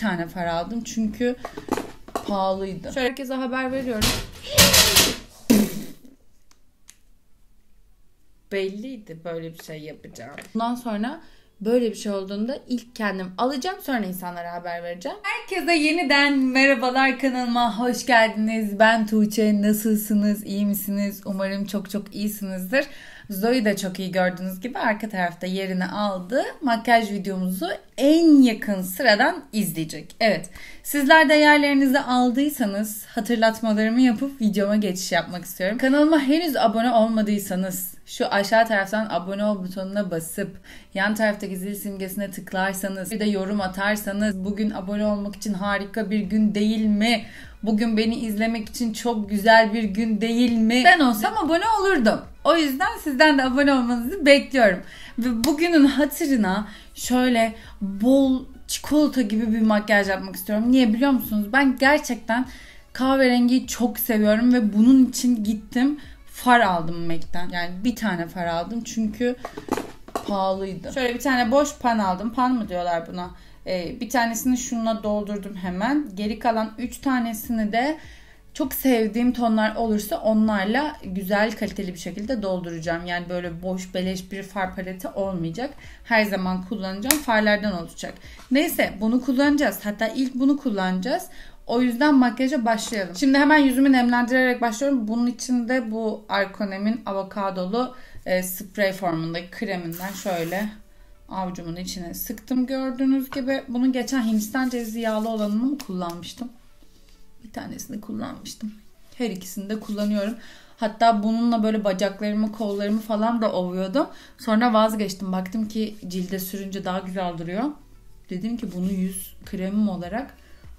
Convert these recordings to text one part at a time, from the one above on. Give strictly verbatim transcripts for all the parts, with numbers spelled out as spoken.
tane far aldım çünkü pahalıydı. Şöyle herkese haber veriyorum. Belliydi böyle bir şey yapacağım. Bundan sonra böyle bir şey olduğunda ilk kendim alacağım, sonra insanlara haber vereceğim. Herkese yeniden merhabalar, kanalıma hoş geldiniz. Ben Tuğçe. Nasılsınız? İyi misiniz? Umarım çok çok iyisinizdir. Zoe de çok iyi, gördüğünüz gibi arka tarafta yerini aldı. Makyaj videomuzu en yakın sıradan izleyecek. Evet, sizler de yerlerinizi aldıysanız hatırlatmalarımı yapıp videoma geçiş yapmak istiyorum. Kanalıma henüz abone olmadıysanız şu aşağı taraftan abone ol butonuna basıp yan taraftaki zil simgesine tıklarsanız, bir de yorum atarsanız, bugün abone olmak için harika bir gün değil mi? Bugün beni izlemek için çok güzel bir gün değil mi? Ben olsam abone olurdum. O yüzden sizden de abone olmanızı bekliyorum. Ve bugünün hatırına şöyle bol çikolata gibi bir makyaj yapmak istiyorum. Niye biliyor musunuz? Ben gerçekten kahverengiyi çok seviyorum ve bunun için gittim far aldım M A C'ten. Yani bir tane far aldım çünkü pahalıydı. Şöyle bir tane boş pan aldım. Pan mı diyorlar buna? Ee, bir tanesini şununla doldurdum hemen. Geri kalan üç tanesini de çok sevdiğim tonlar olursa onlarla güzel, kaliteli bir şekilde dolduracağım. Yani böyle boş beleş bir far paleti olmayacak. Her zaman kullanacağım farlardan olacak. Neyse, bunu kullanacağız. Hatta ilk bunu kullanacağız. O yüzden makyaja başlayalım. Şimdi hemen yüzümü nemlendirerek başlıyorum. Bunun için de bu Arkonem'in avokadolu e, sprey formundaki kreminden şöyle avucumun içine sıktım gördüğünüz gibi. Bunu geçen Hindistan cevizi yağlı olanını mı kullanmıştım? Bir tanesini kullanmıştım. Her ikisini de kullanıyorum. Hatta bununla böyle bacaklarımı, kollarımı falan da ovuyordum. Sonra vazgeçtim. Baktım ki cilde sürünce daha güzel duruyor. Dedim ki bunu yüz kremim olarak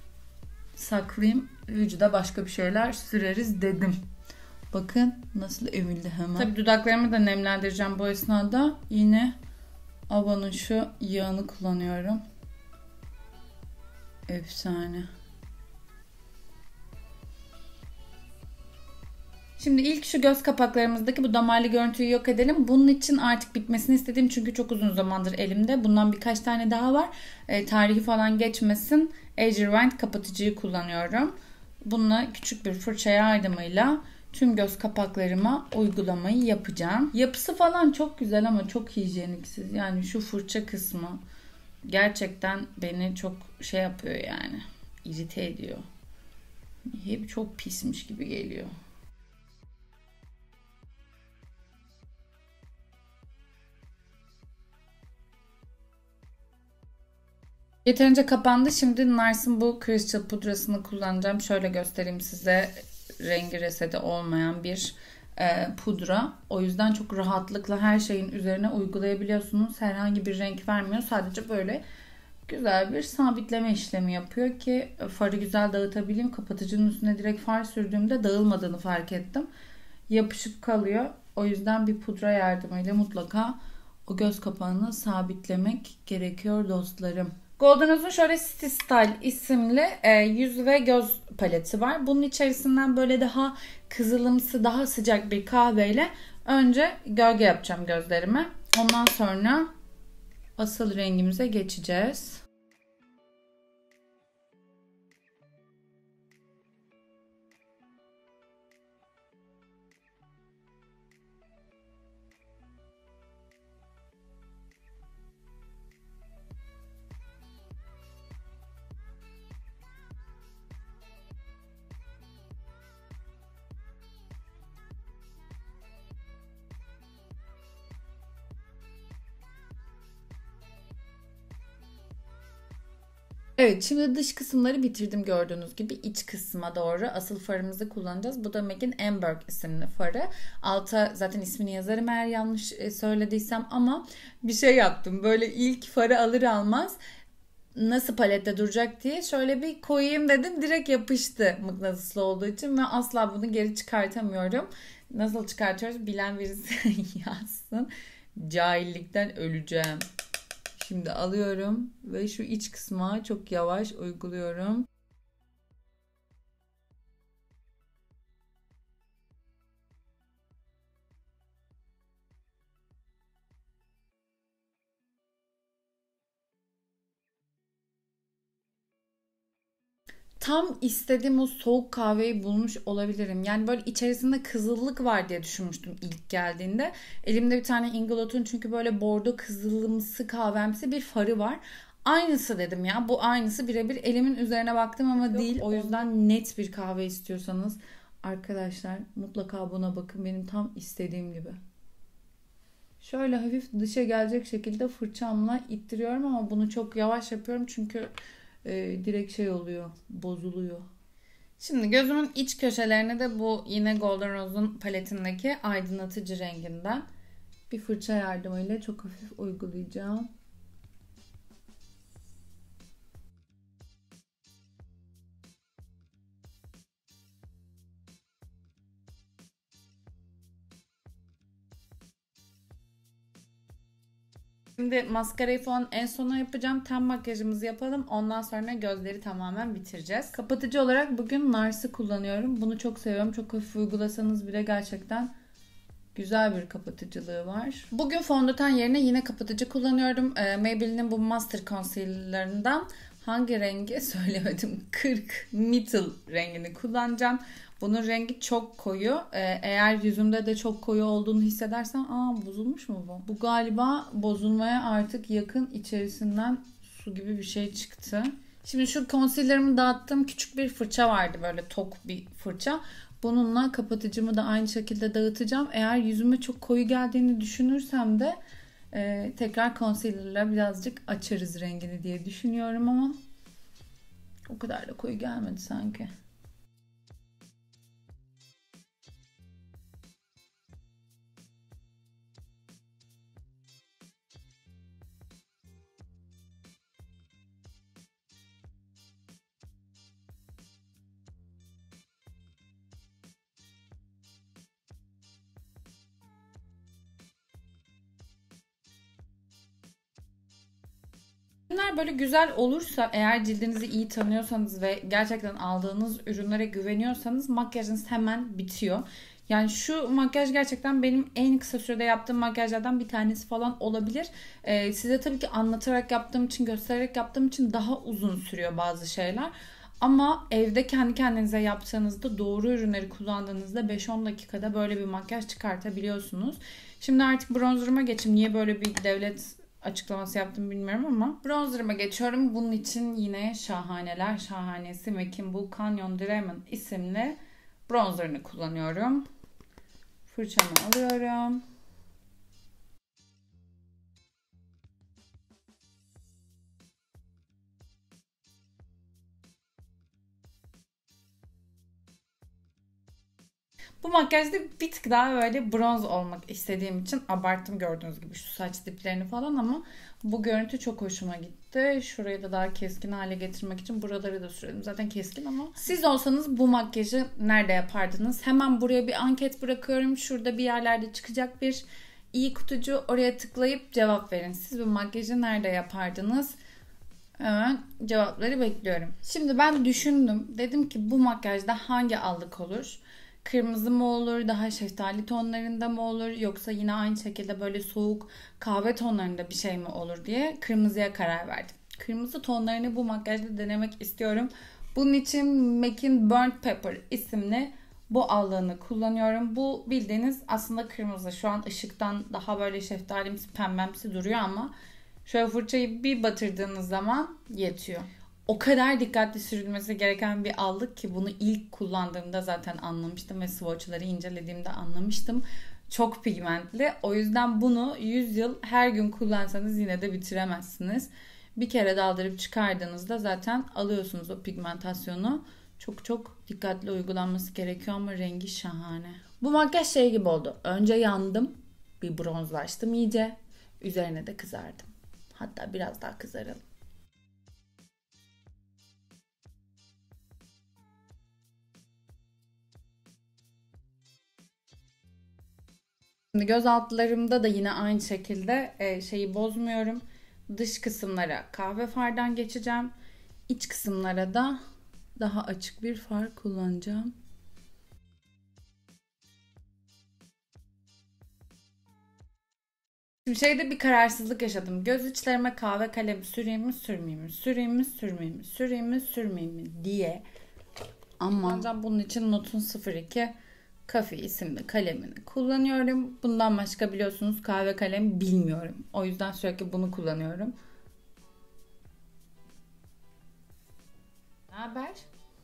saklayayım. Vücuda başka bir şeyler süreriz dedim. Bakın nasıl emildi hemen. Tabii dudaklarımı da nemlendireceğim bu esnada. Yine Avon'un şu yağını kullanıyorum. Efsane. Şimdi ilk şu göz kapaklarımızdaki bu damarlı görüntüyü yok edelim. Bunun için artık bitmesini istedim çünkü çok uzun zamandır elimde. Bundan birkaç tane daha var. E, tarihi falan geçmesin. Age Rewind kapatıcıyı kullanıyorum. Bununla küçük bir fırça yardımıyla tüm göz kapaklarıma uygulamayı yapacağım. Yapısı falan çok güzel ama çok hijyeniksiz. Yani şu fırça kısmı gerçekten beni çok şey yapıyor yani. İrite ediyor. Hep çok pismiş gibi geliyor. Yeterince kapandı. Şimdi Nars'ın bu Crystal pudrasını kullanacağım. Şöyle göstereyim size. Rengi resede olmayan bir e, pudra. O yüzden çok rahatlıkla her şeyin üzerine uygulayabiliyorsunuz. Herhangi bir renk vermiyor. Sadece böyle güzel bir sabitleme işlemi yapıyor ki farı güzel dağıtabileyim. Kapatıcının üstüne direkt far sürdüğümde dağılmadığını fark ettim. Yapışıp kalıyor. O yüzden bir pudra yardımıyla mutlaka o göz kapağını sabitlemek gerekiyor dostlarım. Golden Rose'un şöyle City Style isimli e, yüz ve göz paleti var. Bunun içerisinden böyle daha kızılımsı, daha sıcak bir kahveyle önce gölge yapacağım gözlerime. Ondan sonra asıl rengimize geçeceğiz. Evet, şimdi dış kısımları bitirdim gördüğünüz gibi. İç kısma doğru asıl farımızı kullanacağız. Bu da M A C'in Amberg isimli farı. Alta zaten ismini yazarım eğer yanlış söylediysem, ama bir şey yaptım. Böyle ilk farı alır almaz nasıl palette duracak diye şöyle bir koyayım dedim. Direkt yapıştı mıknatıslı olduğu için ve asla bunu geri çıkartamıyorum. Nasıl çıkartıyoruz bilen birisi yazsın. Cahillikten öleceğim. Şimdi alıyorum ve şu iç kısma çok yavaş uyguluyorum. tam istediğim o soğuk kahveyi bulmuş olabilirim. Yani böyle içerisinde kızıllık var diye düşünmüştüm ilk geldiğinde. Elimde bir tane Inglot'un çünkü böyle bordo kızılımsı kahvemsi bir farı var. Aynısı dedim ya. Bu aynısı birebir. Elimin üzerine baktım ama Yok, değil. O yüzden net bir kahve istiyorsanız arkadaşlar mutlaka buna bakın. Benim tam istediğim gibi. Şöyle hafif dışa gelecek şekilde fırçamla ittiriyorum ama bunu çok yavaş yapıyorum çünkü e, direkt şey oluyor, bozuluyor. Şimdi gözümün iç köşelerine de bu yine Golden Rose'un paletindeki aydınlatıcı renginden bir fırça yardımıyla çok hafif uygulayacağım. Şimdi maskarayı falan en sona yapacağım. Ten makyajımızı yapalım. Ondan sonra gözleri tamamen bitireceğiz. Kapatıcı olarak bugün Nars'ı kullanıyorum. Bunu çok seviyorum. Çok hafif uygulasanız bile gerçekten güzel bir kapatıcılığı var. Bugün fondöten yerine yine kapatıcı kullanıyorum. Ee, Maybelline'in bu Master Concealer'ından hangi rengi söylemedim. kırk Metal rengini kullanacağım. Bunun rengi çok koyu. Ee, eğer yüzümde de çok koyu olduğunu hissedersen, aa bozulmuş mu bu? Bu galiba bozulmaya artık yakın, içerisinden su gibi bir şey çıktı. Şimdi şu concealer'ımı dağıttığım küçük bir fırça vardı, böyle tok bir fırça. Bununla kapatıcımı da aynı şekilde dağıtacağım. Eğer yüzüme çok koyu geldiğini düşünürsem de e, tekrar concealer'la birazcık açarız rengini diye düşünüyorum ama o kadar da koyu gelmedi sanki. Ürünler böyle güzel olursa, eğer cildinizi iyi tanıyorsanız ve gerçekten aldığınız ürünlere güveniyorsanız makyajınız hemen bitiyor. Yani şu makyaj gerçekten benim en kısa sürede yaptığım makyajlardan bir tanesi falan olabilir. Ee, size tabii ki anlatarak yaptığım için, göstererek yaptığım için daha uzun sürüyor bazı şeyler. Ama evde kendi kendinize yaptığınızda, doğru ürünleri kullandığınızda beş on dakikada böyle bir makyaj çıkartabiliyorsunuz. Şimdi artık bronzerıma geçeyim. Niye böyle bir devlet açıklaması yaptım bilmiyorum ama bronzerıma geçiyorum. Bunun için yine şahaneler şahanesi MAC'in bu Canyon Diamond isimli bronzerını kullanıyorum. Fırçamı alıyorum. Bu makyajda bir tık daha böyle bronz olmak istediğim için abarttım, gördüğünüz gibi şu saç diplerini falan, ama bu görüntü çok hoşuma gitti. Şurayı da daha keskin hale getirmek için buraları da sürelim. Zaten keskin ama. Siz olsanız bu makyajı nerede yapardınız? Hemen buraya bir anket bırakıyorum. Şurada bir yerlerde çıkacak bir i kutucu. Oraya tıklayıp cevap verin. Siz bu makyajı nerede yapardınız? Hemen cevapları bekliyorum. Şimdi ben düşündüm. Dedim ki bu makyajda hangi allık olur? Kırmızı mı olur, daha şeftali tonlarında mı olur, yoksa yine aynı şekilde böyle soğuk kahve tonlarında bir şey mi olur diye kırmızıya karar verdim. Kırmızı tonlarını bu makyajda denemek istiyorum. Bunun için MAC'in Burnt Pepper isimli bu allığını kullanıyorum. Bu bildiğiniz aslında kırmızı. Şu an ışıktan daha böyle şeftalimsi, pembemsi duruyor ama şöyle fırçayı bir batırdığınız zaman yetiyor. O kadar dikkatli sürülmesi gereken bir allık ki bunu ilk kullandığımda zaten anlamıştım ve swatchları incelediğimde anlamıştım. Çok pigmentli. O yüzden bunu yüz yıl her gün kullansanız yine de bitiremezsiniz. Bir kere daldırıp çıkardığınızda zaten alıyorsunuz o pigmentasyonu. Çok çok dikkatli uygulanması gerekiyor ama rengi şahane. Bu makyaj şey gibi oldu. Önce yandım, bir bronzlaştım iyice. Üzerine de kızardım. Hatta biraz daha kızaralım. Şimdi göz altlarımda da yine aynı şekilde e, şeyi bozmuyorum. Dış kısımlara kahve fardan geçeceğim. İç kısımlara da daha açık bir far kullanacağım. Şimdi şeyde bir kararsızlık yaşadım. Göz içlerime kahve kalemi süreyim mi sürmeyeyim mi? Süreyim mi sürmeyeyim mi? Süreyim mi sürmeyeyim mi diye. Ama bunun için Notun sıfır iki Kafi isimli kalemini kullanıyorum. Bundan başka biliyorsunuz kahve kalemi bilmiyorum. O yüzden sürekli bunu kullanıyorum. Ne haber?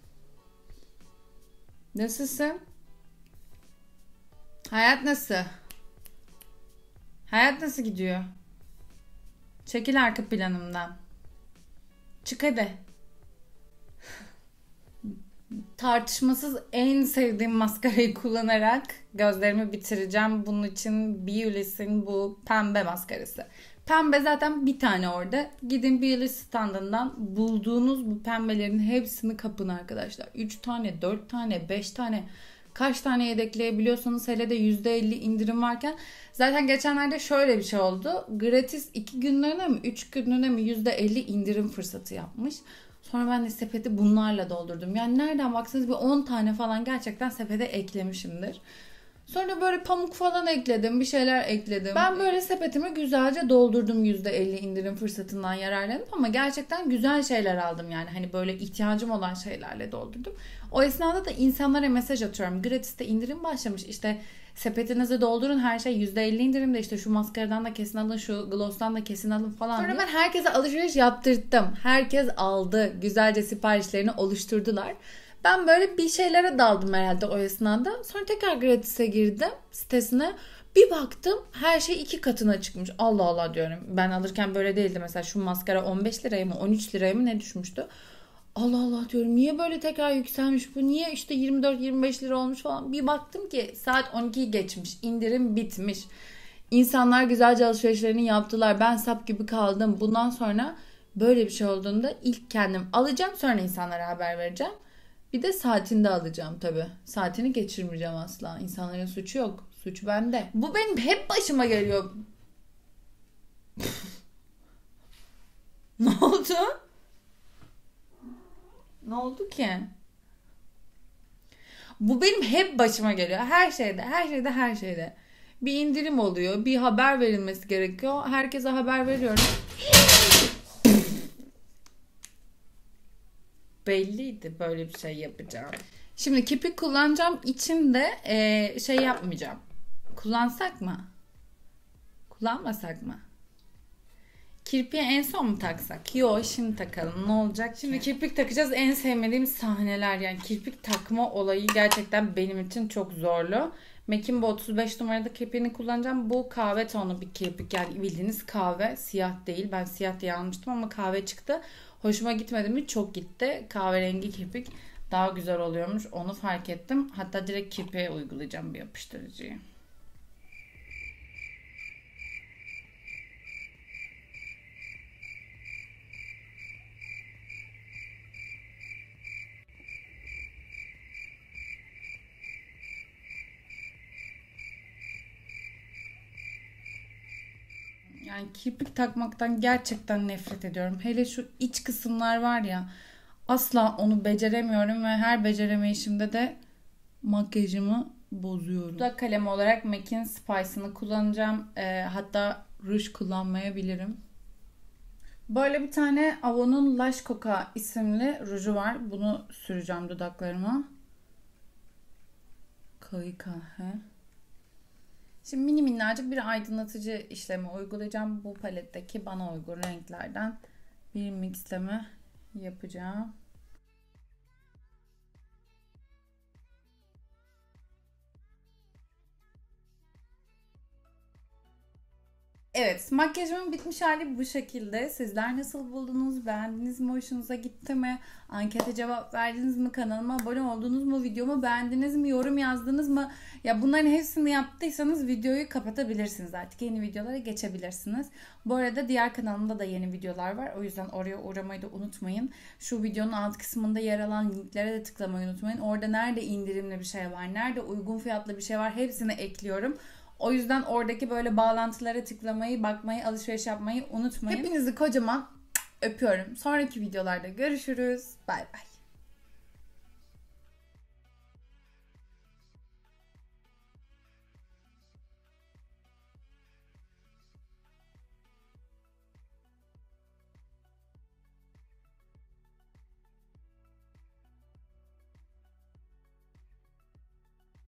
Nasılsın? Hayat nasıl? Hayat nasıl gidiyor? Çekil arka planımdan. Çık hadi. Tartışmasız en sevdiğim maskarayı kullanarak gözlerimi bitireceğim. Bunun için Beulis'in bu pembe maskarası. Pembe zaten bir tane orada. Gidin Beulis standından bulduğunuz bu pembelerin hepsini kapın arkadaşlar. üç tane, dört tane, beş tane... Kaç tane yedekleyebiliyorsanız, hele de yüzde elli indirim varken. Zaten geçenlerde şöyle bir şey oldu. Gratis iki günlüğüne mi üç günlüğüne mi yüzde elli indirim fırsatı yapmış. Sonra ben de sepeti bunlarla doldurdum. Yani nereden baksanız bir on tane falan gerçekten sepete eklemişimdir. Sonra böyle pamuk falan ekledim. Bir şeyler ekledim. Ben böyle sepetimi güzelce doldurdum yüzde elli indirim fırsatından yararlanıp, ama gerçekten güzel şeyler aldım yani. Hani böyle ihtiyacım olan şeylerle doldurdum. O esnada da insanlara mesaj atıyorum. Gratis'te indirim başlamış. İşte sepetinizi doldurun, her şey yüzde elli indirimde, işte şu maskaradan da kesin alın, şu gloss'tan da kesin alın falan. Sonra diye ben herkese alışveriş yaptırttım. Herkes aldı. Güzelce siparişlerini oluşturdular. Ben böyle bir şeylere daldım herhalde o esnada. Sonra tekrar Gratis'e girdim sitesine. Bir baktım her şey iki katına çıkmış. Allah Allah diyorum. Ben alırken böyle değildi. Mesela şu maskara on beş liraya mı on üç liraya mı ne düşmüştü. Allah Allah diyorum. Niye böyle tekrar yükselmiş bu? Niye işte yirmi dört yirmi beş lira olmuş falan. Bir baktım ki saat on ikiyi geçmiş. İndirim bitmiş. İnsanlar güzelce alışverişlerini yaptılar. Ben sap gibi kaldım. Bundan sonra böyle bir şey olduğunda ilk kendim alacağım. Sonra insanlara haber vereceğim. Bir de saatinde alacağım tabii. Saatini geçirmeyeceğim asla. İnsanların suçu yok. Suç bende. Bu benim hep başıma geliyor. Ne oldu? Ne oldu ki? Bu benim hep başıma geliyor. Her şeyde, her şeyde, her şeyde. Bir indirim oluyor. Bir haber verilmesi gerekiyor. Herkese haber veriyorum. Belliydi böyle bir şey yapacağım. Şimdi kirpik kullanacağım için de e, şey yapmayacağım. Kullansak mı? Kullanmasak mı? Kirpiği en son mu taksak? Yo, şimdi takalım. Ne olacak? Şimdi kirpik takacağız. En sevmediğim sahneler, yani kirpik takma olayı gerçekten benim için çok zorlu. M A C'in bu otuz beş numarada kirpiğini kullanacağım. Bu kahve tonu bir kirpik. Yani bildiğiniz kahve, siyah değil. Ben siyah diye almıştım ama kahve çıktı. Hoşuma gitmedi mi? Çok gitti. Kahverengi kirpik daha güzel oluyormuş. Onu fark ettim. Hatta direkt kirpiğe uygulayacağım bir yapıştırıcıyı. Yani kirpik takmaktan gerçekten nefret ediyorum. Hele şu iç kısımlar var ya, asla onu beceremiyorum ve her beceremeyişimde de makyajımı bozuyorum. Dudak kalemi olarak M A C'in Spice'ını kullanacağım. E, hatta ruj kullanmayabilirim. Böyle bir tane Avon'un Lash Coca isimli ruju var. Bunu süreceğim dudaklarıma. Koyu kahve. Şimdi mini minnacık bir aydınlatıcı işlemi uygulayacağım. Bu paletteki bana uygun renklerden bir mixleme yapacağım. Evet, makyajımın bitmiş hali bu şekilde. Sizler nasıl buldunuz? Beğendiniz mi? Hoşunuza gitti mi? Ankete cevap verdiniz mi? Kanalıma abone oldunuz mu? Videomu beğendiniz mi? Yorum yazdınız mı? Ya bunların hepsini yaptıysanız videoyu kapatabilirsiniz artık. Yeni videolara geçebilirsiniz. Bu arada diğer kanalımda da yeni videolar var. O yüzden oraya uğramayı da unutmayın. Şu videonun alt kısmında yer alan linklere de tıklamayı unutmayın. Orada nerede indirimli bir şey var, nerede uygun fiyatlı bir şey var, hepsini ekliyorum. O yüzden oradaki böyle bağlantılara tıklamayı, bakmayı, alışveriş yapmayı unutmayın. Hepinizi kocaman öpüyorum. Sonraki videolarda görüşürüz. Bay bay.